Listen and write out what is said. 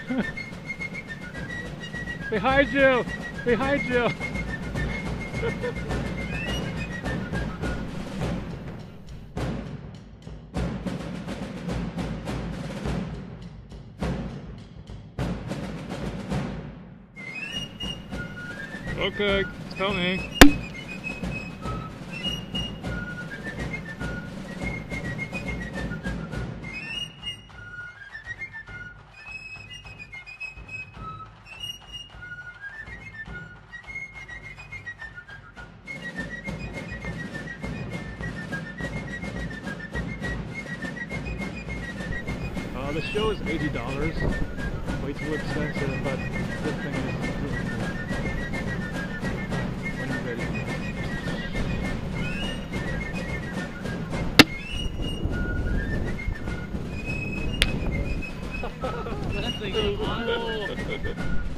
Behind you! Behind you! Okay, it's coming. The show is $80, way too expensive, but this thing is really cool. When you're ready. That thing is awesome.